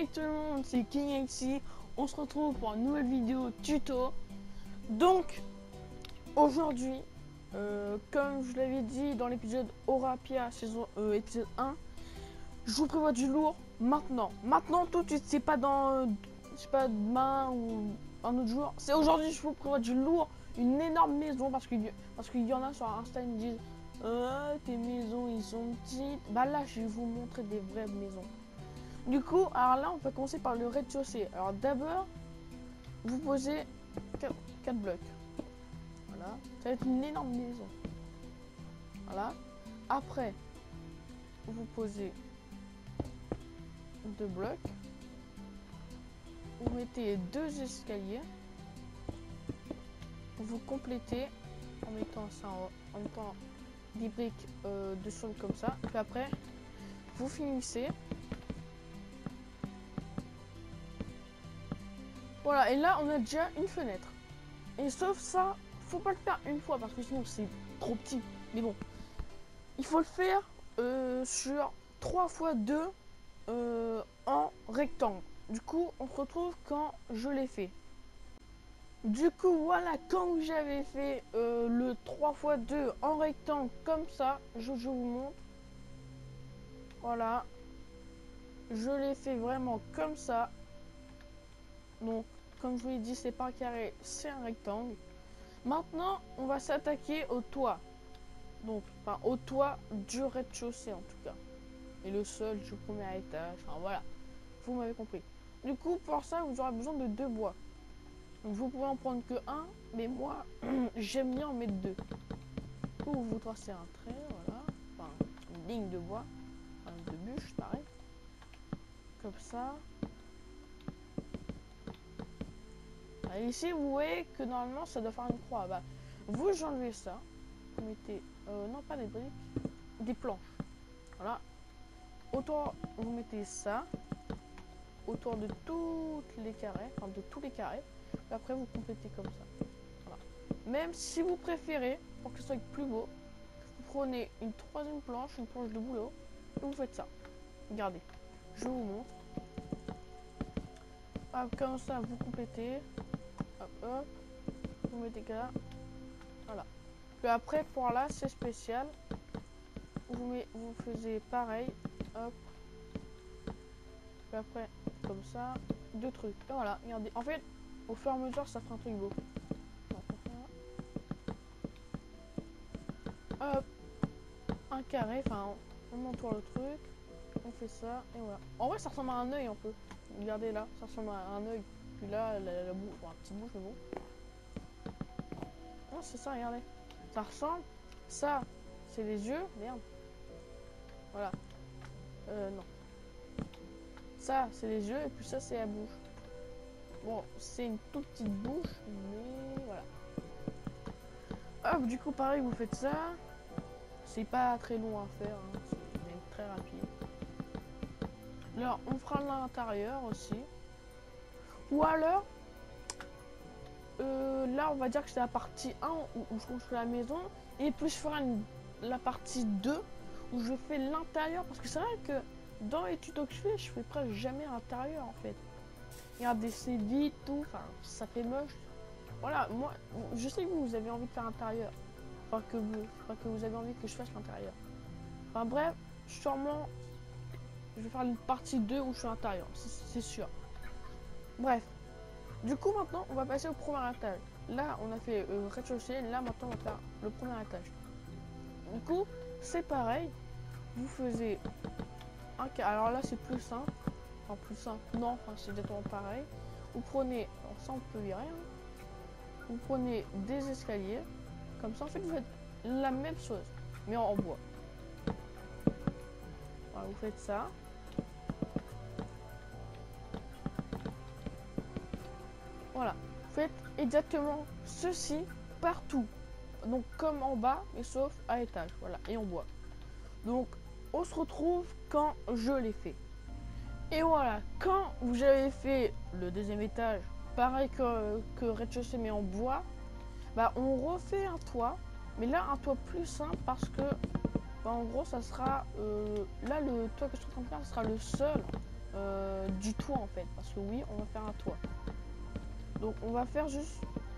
Hey tout le monde, c'est King ici. On se retrouve pour une nouvelle vidéo tuto. Donc, aujourd'hui, comme je l'avais dit dans l'épisode Orapia, saison épisode 1, je vous prévois du lourd maintenant. Maintenant, tout de suite, c'est pas dans, je sais pas, demain ou un autre jour. C'est aujourd'hui, je vous prévois du lourd, une énorme maison parce qu'il y en a sur Insta, ils me disent tes maisons, ils sont petites. Bah là, je vais vous montrer des vraies maisons. Du coup, alors là, on va commencer par le rez-de-chaussée. Alors d'abord, vous posez 4 blocs. Voilà. Ça va être une énorme maison. Voilà. Après, vous posez 2 blocs. Vous mettez 2 escaliers. Vous complétez en mettant ça en mettant des briques de sol comme ça. Puis après, vous finissez. Voilà, et là on a déjà une fenêtre. Et sauf ça, faut pas le faire une fois parce que sinon c'est trop petit. Mais bon, il faut le faire sur 3 x 2 en rectangle. Du coup, on se retrouve quand je l'ai fait. Du coup, voilà, quand j'avais fait le 3 x 2 en rectangle comme ça, je vous montre. Voilà, je l'ai fait vraiment comme ça. Donc, comme je vous l'ai dit, c'est pas un carré, c'est un rectangle. Maintenant, on va s'attaquer au toit. Donc, enfin, au toit du rez-de-chaussée en tout cas. Et le sol du premier étage. Enfin, voilà. Vous m'avez compris. Du coup, pour ça, vous aurez besoin de 2 bois. Donc, vous pouvez en prendre que un, mais moi, j'aime bien en mettre 2. Du coup, vous tracez un trait, voilà. Enfin, une ligne de bois. Enfin, de bûche, pareil. Comme ça. Et ici, vous voyez que normalement, ça doit faire une croix. Bah, vous enlevez ça. Vous mettez, non pas des briques, des planches. Voilà. Autour, vous mettez ça. Autour de toutes les carrés, enfin de tous les carrés. Et après, vous complétez comme ça. Voilà. Même si vous préférez, pour que ce soit plus beau, vous prenez une 3e planche, une planche de boulot, et vous faites ça. Regardez, je vous montre. Hop, comme ça, vous complétez. Hop, hop. Vous mettez là. Voilà. Puis après, pour là, c'est spécial. Vous faisiez pareil. Hop. Puis après, comme ça, 2 trucs. Et voilà, regardez. En fait, au fur et à mesure, ça fera un truc beau. Hop. Un carré. Enfin, on entoure le truc. On fait ça. Et voilà. En vrai, ça ressemble à un œil un peu. Regardez là, ça ressemble à un œil. Puis là, la bouche. Bon, un petit bouche, mais bon. Non, c'est ça, regardez. Ça ressemble. Ça, c'est les yeux. Merde. Voilà. Non. Ça, c'est les yeux. Et puis ça, c'est la bouche. Bon, c'est une toute petite bouche. Mais voilà. Hop, du coup, pareil, vous faites ça. C'est pas très long à faire. Hein. C'est même très rapide. Alors, on fera l'intérieur aussi. Ou alors, là, on va dire que c'est la partie 1 où je construis la maison. Et puis, je ferai la partie 2 où je fais l'intérieur. Parce que c'est vrai que dans les tutos que je fais presque jamais l'intérieur en fait. Regardez, c'est vide, tout. Enfin, ça fait moche. Voilà, moi, je sais que vous avez envie de faire l'intérieur. Enfin, que vous avez envie que je fasse l'intérieur. Enfin, bref, sûrement, je vais faire une partie 2 où je suis à l'intérieur. C'est sûr. Bref. Du coup, maintenant, on va passer au premier étage. Là, on a fait rez-de-chaussée. Là, maintenant, on va faire le premier étage. Du coup, c'est pareil. Vous faisiez un cas. Alors là, c'est plus simple. Enfin, plus simple. Non, enfin, c'est exactement pareil. Vous prenez. Alors, ça, on peut virer. Hein. Vous prenez des escaliers. Comme ça, en fait, vous faites la même chose. Mais en bois. Voilà, vous faites ça. Voilà. Faites exactement ceci partout. Donc comme en bas, mais sauf à étage. Voilà. Et en bois. Donc on se retrouve quand je l'ai fait. Et voilà. Quand vous avez fait le 2e étage, pareil que rez-de-chaussée mais en bois, bah on refait un toit. Mais là un toit plus simple parce que bah, en gros ça sera là le toit que je suis en train de faire, ce sera le seul du toit en fait. Parce que oui, on va faire un toit. Donc on va faire juste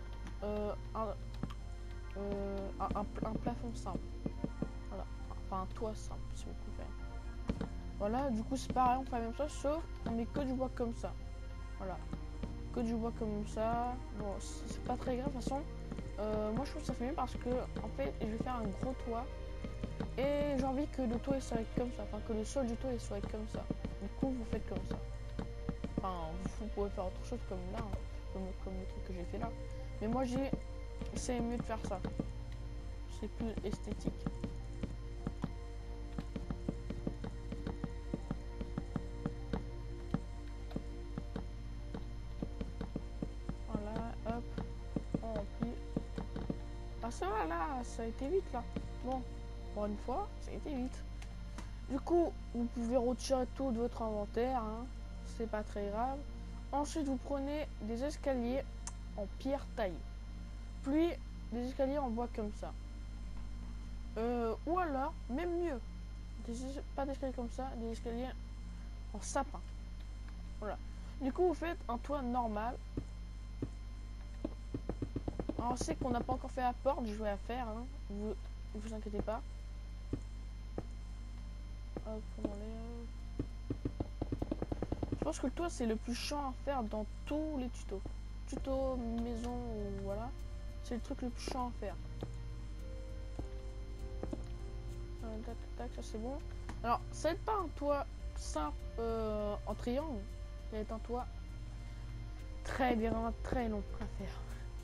un plafond simple. Voilà. Enfin un toit simple si vous préférez. Voilà, du coup c'est pareil, on fait la même chose, sauf on met que du bois comme ça. Voilà. Que du bois comme ça. Bon, c'est pas très grave de toute façon. Moi je trouve que ça fait mieux parce que en fait je vais faire un gros toit. Et j'ai envie que le toit il soit comme ça. Enfin que le sol du toit il soit comme ça. Du coup vous faites comme ça. Enfin vous pouvez faire autre chose comme là. Hein, comme le truc que j'ai fait là. Mais moi j'ai. C'est mieux de faire ça. C'est plus esthétique. Voilà, hop, on remplit. Ah ça va là, ça a été vite là. Bon, pour une fois, ça a été vite. Du coup, vous pouvez retirer tout de votre inventaire, hein. C'est pas très grave. Ensuite, vous prenez des escaliers en pierre taillée. Puis, des escaliers en bois comme ça. Ou alors, même mieux, pas d'escaliers comme ça, des escaliers en sapin. Voilà. Du coup, vous faites un toit normal. Alors, on sait qu'on n'a pas encore fait la porte, je vais la faire, hein. Vous inquiétez pas. Hop, on enlève. Je pense que le toit c'est le plus chiant à faire dans tous les tutos. Tuto maison ou voilà. C'est le truc le plus chiant à faire. Tac, tac, ça c'est bon. Alors, ça va être pas un toit simple en triangle. Ça va être un toit très bien, très long à faire.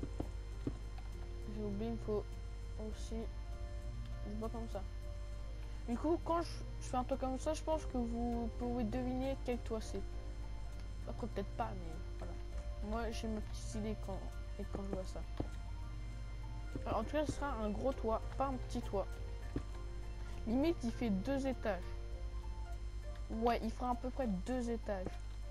J'ai oublié, il faut aussi du bois comme ça. Du coup, quand je fais un toit comme ça, je pense que vous pouvez deviner quel toit c'est. Après, peut-être pas, mais voilà. Moi, j'ai ma petite idée quand je vois ça. Alors, en tout cas, ce sera un gros toit, pas un petit toit. Limite, il fait 2 étages. Ouais, il fera à peu près 2 étages.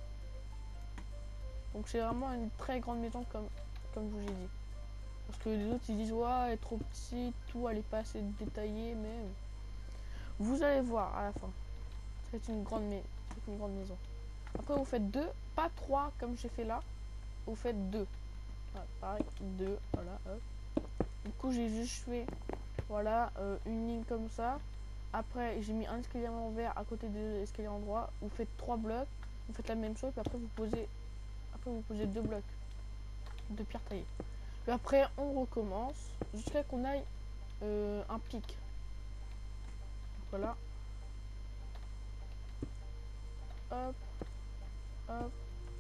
Donc, c'est vraiment une très grande maison, comme je vous ai dit. Parce que les autres, ils disent, ouais, elle est trop petite, tout, elle est pas assez détaillée, mais vous allez voir à la fin. C'est une grande maison. Après, vous faites 2, pas 3 comme j'ai fait là. Vous faites 2. Voilà, pareil, 2, voilà, hop. Du coup, j'ai juste fait, voilà, une ligne comme ça. Après, j'ai mis un escalier en envers à côté de l'escalier en droit. Vous faites 3 blocs, vous faites la même chose, puis après vous posez 2 blocs de pierre taillée. Puis après, on recommence jusqu'à qu'on aille un pic. Voilà. Hop, hop.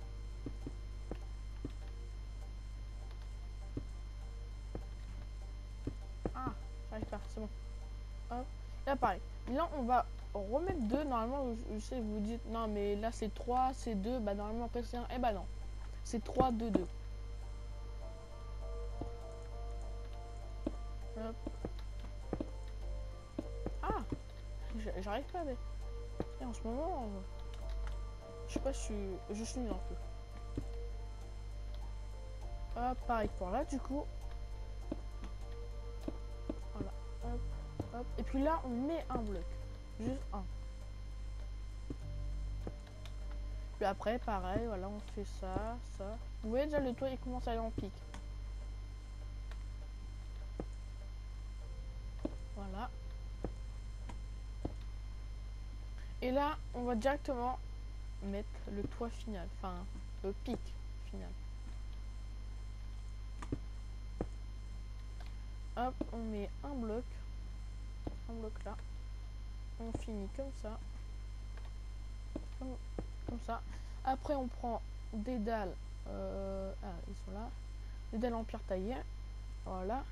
Ah, j'arrive pas, c'est bon. Hop. Là, pareil. Là, on va remettre 2. Normalement, je sais, vous dites, non, mais là, c'est 3, c'est 2. Bah, normalement, après, c'est 1. Eh bah, non. C'est 3, 2, 2. Hop. Ah, j'arrive pas, mais. Et en ce moment, je sais pas, je suis nul un peu. Hop, pareil pour là, du coup. Voilà. Hop, hop. Et puis là, on met un bloc. Juste un. Puis après, pareil, voilà, on fait ça, ça. Vous voyez déjà, le toit, il commence à aller en pic. Voilà. Et là, on va directement mettre le toit final. Enfin, le pic final. Hop, on met un bloc là. On finit comme ça. Comme ça. Après, on prend des dalles. Ah, ils sont là. Des dalles en pierre taillée. Voilà.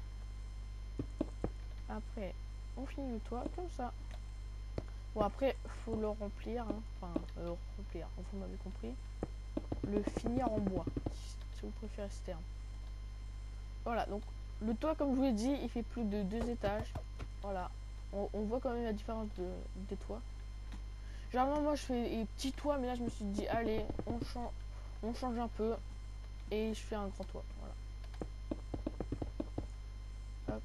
Après, on finit le toit comme ça. Bon, après, faut le remplir. Hein. Enfin, remplir, vous m'avez compris. Le finir en bois, si vous préférez ce terme. Voilà, donc le toit, comme je vous l'ai dit, il fait plus de 2 étages. Voilà. On voit quand même la différence des toits. Généralement, moi, je fais des petits toits, mais là, je me suis dit, allez, on change un peu. Et je fais un grand toit. Voilà. Hop.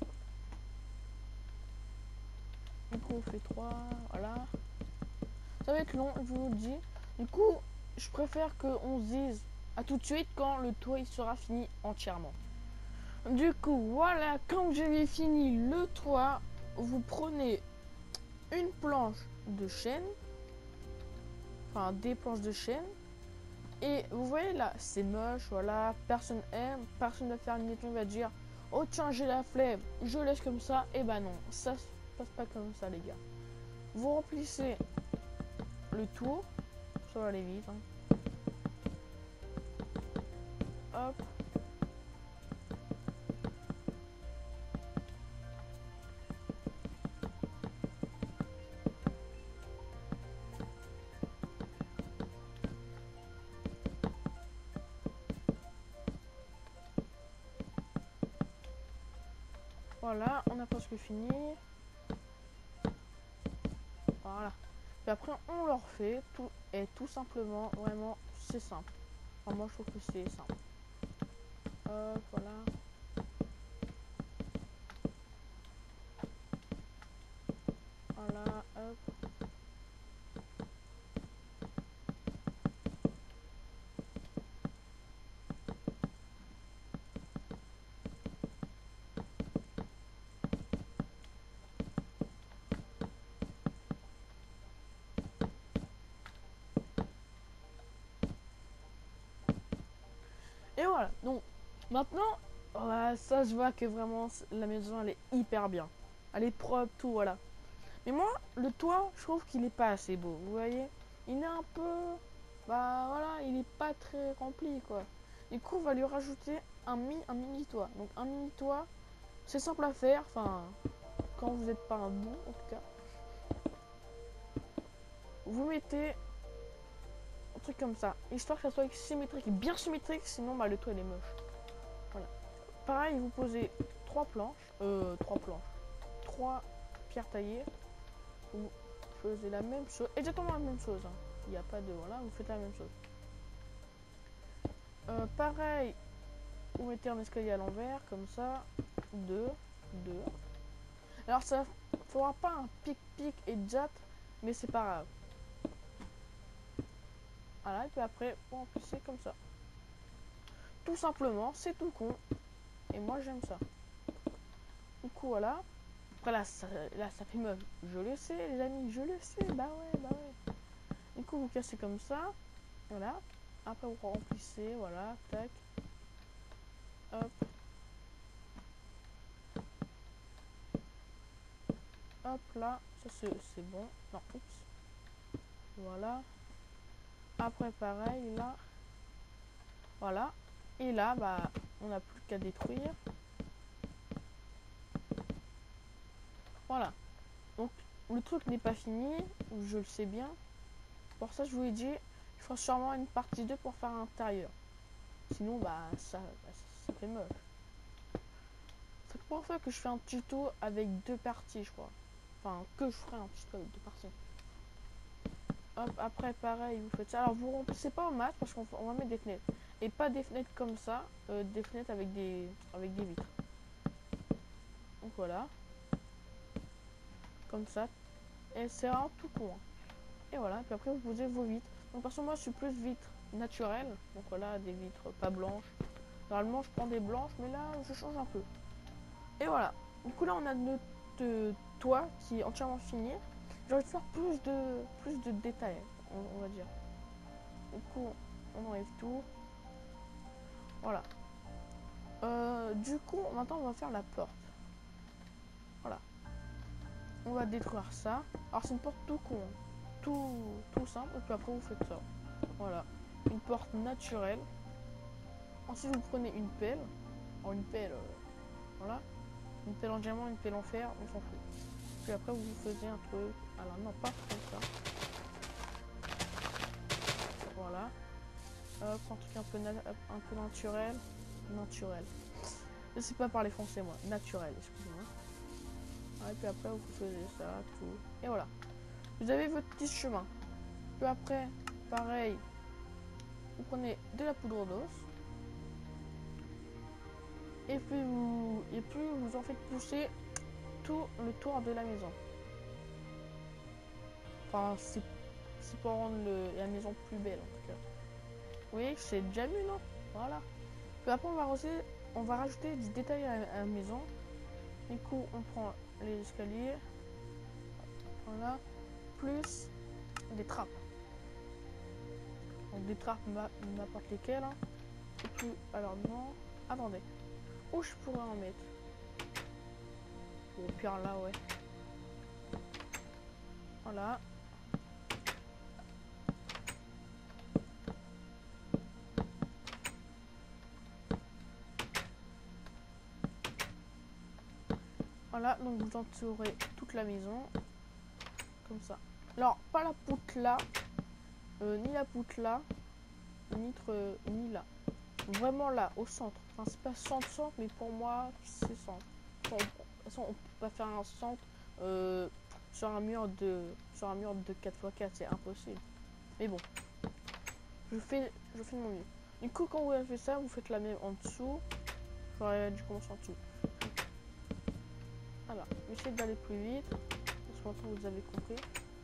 Du coup, on fait 3. Voilà. Ça va être long, je vous le dis. Du coup, je préfère qu'on se dise à tout de suite quand le toit il sera fini entièrement. Du coup, voilà, quand j'ai fini le toit, vous prenez une planche de chêne, enfin des planches de chêne, et vous voyez là, c'est moche, voilà, personne aime, personne ne va faire une étude, va dire, oh tiens, j'ai la flemme, je laisse comme ça, et bah non, ça se passe pas comme ça, les gars. Vous remplissez le tour, ça va aller vite, hein. Hop. Voilà, on a presque fini. Voilà. Puis après, on le refait. Tout, et tout simplement, vraiment, c'est simple. Enfin, moi, je trouve que c'est simple. Voilà. Voilà, hop. Et voilà. Donc, maintenant, ouais, ça, je vois que vraiment, la maison, elle est hyper bien. Elle est propre, tout, voilà. Mais moi, le toit, je trouve qu'il est pas assez beau. Vous voyez? Il est un peu... Bah, voilà, il est pas très rempli, quoi. Du coup, on va lui rajouter un mini toit. Donc, un mini toit, c'est simple à faire. Enfin, quand vous n'êtes pas un bon, en tout cas. Vous mettez un truc comme ça, histoire que ça soit symétrique, bien symétrique, sinon bah, le toit il est moche. Voilà. Pareil, vous posez trois pierres taillées. Vous faisiez la même chose, exactement la même chose. Hein. Il n'y a pas de voilà, vous faites la même chose. Pareil, vous mettez un escalier à l'envers, comme ça, deux. Alors ça fera pas un pic et jat, mais c'est pas grave. Voilà, et puis après, vous remplissez comme ça. Tout simplement, c'est tout con. Et moi j'aime ça. Du coup voilà. Après là ça fait meuf. Je le sais les amis, je le sais. Bah ouais. Du coup vous cassez comme ça. Voilà. Après vous remplissez. Voilà. Tac. Hop. Hop là. Ça c'est bon. Non, oups. Voilà. Après pareil là. Voilà. Et là bah on n'a plus qu'à détruire. Voilà. Donc le truc n'est pas fini. Je le sais bien. Pour ça je vous ai dit. Je ferai sûrement une partie 2 pour faire l'intérieur. Sinon, ça fait moche. C'est la première fois que je fais un tuto avec deux parties, je crois. Enfin, que je ferai un tuto avec deux parties. Hop, après, pareil, vous faites ça. Alors, vous remplissez pas au mat parce qu'on va mettre des fenêtres. Et pas des fenêtres comme ça, des fenêtres avec des vitres. Donc voilà. Comme ça. Et c'est vraiment tout con. Hein. Et voilà. Puis après, vous posez vos vitres. Donc, parce que moi, je suis plus vitres naturelles. Donc voilà, des vitres pas blanches. Normalement, je prends des blanches, mais là, je change un peu. Et voilà. Du coup, là, on a notre toit qui est entièrement fini. J'ai envie de faire plus de détails, on va dire. Du coup, on enlève tout. Voilà. Du coup, maintenant, on va faire la porte. Voilà. On va détruire ça. Alors, c'est une porte tout con. Tout simple. Et puis après, vous faites ça. Voilà. Une porte naturelle. Ensuite, vous prenez une pelle. Alors, une pelle, voilà. Une pelle en diamant, une pelle en fer, on s'en fout. Puis après, vous faisiez un truc. Alors, non, pas comme ça. Voilà. Hop, un truc un peu naturel. Naturel. Je sais pas parler français, moi. Naturel, excusez-moi. Ah, et puis après, vous faisiez ça, tout. Et voilà. Vous avez votre petit chemin. Puis après, pareil. Vous prenez de la poudre d'os. Et puis vous en faites pousser tout le tour de la maison. Enfin, c'est pour rendre la maison plus belle en tout cas. Vous voyez que c'est déjà mieux, non? Voilà. Puis après on va rajouter des détails à la maison. Du coup on prend les escaliers. Voilà. Plus des trappes. Donc des trappes n'importe lesquelles. Hein. Et puis, alors non. Attendez. Où je pourrais en mettre? Au pire là, ouais. Voilà. Voilà, donc vous entourez toute la maison. Comme ça. Alors, pas la poutre là. Ni la poutre là. Ni là. Vraiment là, au centre. Enfin, c'est pas centre, mais pour moi, c'est centre. Bon, de toute façon, on peut pas faire un centre sur un mur de 4x4, c'est impossible. Mais bon, je fais de mon mieux. Du coup, quand vous avez fait ça, vous faites la même en dessous. J'aurais dû commencer en dessous. Voilà, essayez d'aller plus vite. Parce que maintenant, vous avez compris.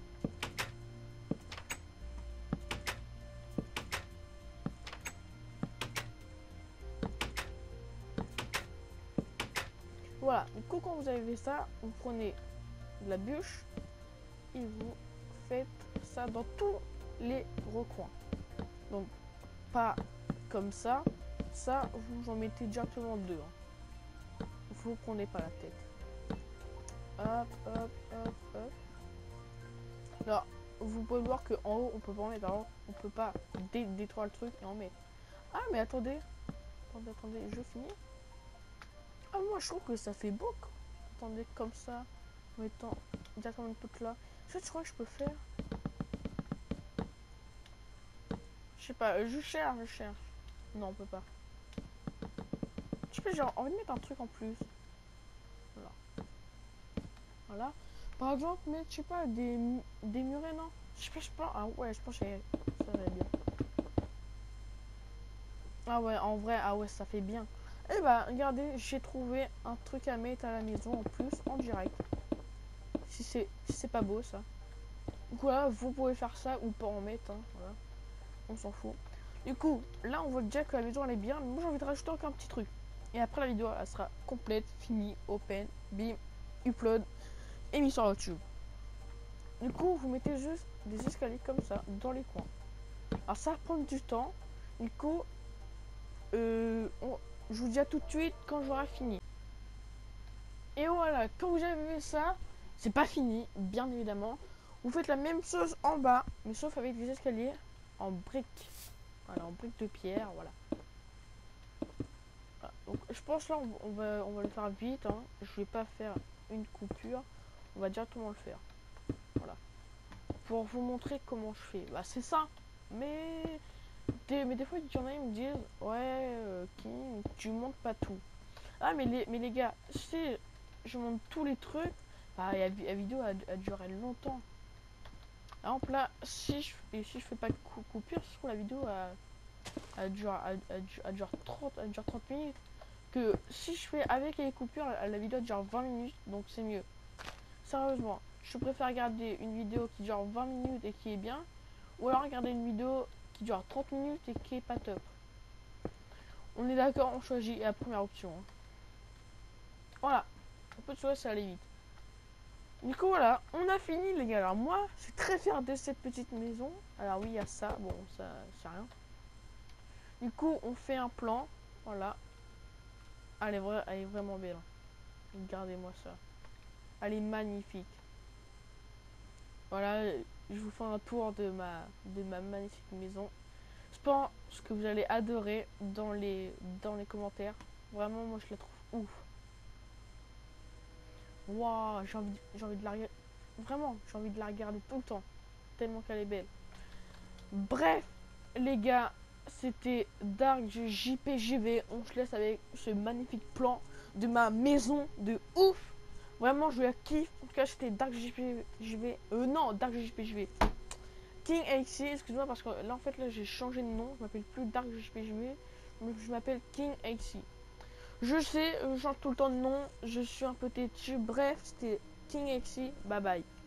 Voilà, du coup, quand vous avez fait ça, vous prenez de la bûche et vous faites ça dans tous les recoins. Donc, pas comme ça. Ça, vous en mettez directement deux. Hein. Vous prenez pas la tête. Hop, hop, hop, hop. Alors, vous pouvez voir qu'en haut, on peut pas en mettre. Alors, on peut pas détruire le truc et en mettre. Ah, mais attendez. Attendez, je finis. Ah, moi, je trouve que ça fait beau. Attendez, comme ça. En mettant directement une poutre là. Je crois que je peux faire. Je sais pas, je cherche. Non, on peut pas. Je peux, j'ai envie de mettre un truc en plus. Voilà. Voilà. Par exemple, mettre, je sais pas, des murets, non? Je sais pas. Ah ouais, je pense que ça va bien. Ah ouais, en vrai, ah ouais, ça fait bien. Eh bah, regardez, j'ai trouvé un truc à mettre à la maison en plus, en direct. Si c'est pas beau, ça. Donc voilà, vous pouvez faire ça ou pas en mettre, hein, voilà. On s'en fout. Du coup, là, on voit déjà que la maison, elle est bien. Mais moi, j'ai envie de rajouter encore un petit truc. Et après, la vidéo, elle sera complète, finie, open, bim, upload et mise sur YouTube. Du coup, vous mettez juste des escaliers comme ça, dans les coins. Alors, ça va prendre du temps. Du coup, je vous dis à tout de suite quand j'aurai fini. Et voilà, quand vous avez fait ça, c'est pas fini, bien évidemment. Vous faites la même chose en bas, mais sauf avec des escaliers en briques. Voilà, en briques de pierre, voilà. Voilà. Donc je pense là, on va le faire vite. Hein. Je vais pas faire une coupure. On va directement le faire. Voilà. Pour vous montrer comment je fais. Bah c'est ça. Mais des fois, il y en a qui me disent, ouais, King, tu montres pas tout. Ah mais les gars, si je montre tous les trucs, bah, la vidéo a duré longtemps. Par exemple là, si je fais pas de coupure, je trouve la vidéo dure 30 minutes. Que si je fais avec les coupures, la vidéo dure 20 minutes, donc c'est mieux. Sérieusement, je préfère regarder une vidéo qui dure 20 minutes et qui est bien, ou alors regarder une vidéo qui dure 30 minutes et qui est pas top. On est d'accord, on choisit la première option. Hein. Voilà, un peu de choix, ça allait vite. Du coup voilà, on a fini les gars. Alors moi, je suis très fier de cette petite maison. Alors oui, il y a ça, bon, ça c'est rien. Du coup, on fait un plan, voilà. Elle est vraiment belle. Hein. Regardez-moi ça. Elle est magnifique. Voilà, je vous fais un tour de ma magnifique maison. Je pense que vous allez adorer dans les commentaires. Vraiment, moi je la trouve ouf. Waouh, j'ai envie de la regarder. Vraiment, j'ai envie de la regarder tout le temps. Tellement qu'elle est belle. Bref, les gars, c'était Dark JPGV. On se laisse avec ce magnifique plan de ma maison de ouf. Vraiment, je la kiffe. En tout cas, c'était Dark JPGV. Non, Dark JPGV. King AC, excuse-moi, parce que là, en fait, là, j'ai changé de nom. Je m'appelle plus Dark JPGV. Je m'appelle King AC. Je sais, je change tout le temps de nom. Je suis un peu têtu. Bref, c'était King AC. Bye bye.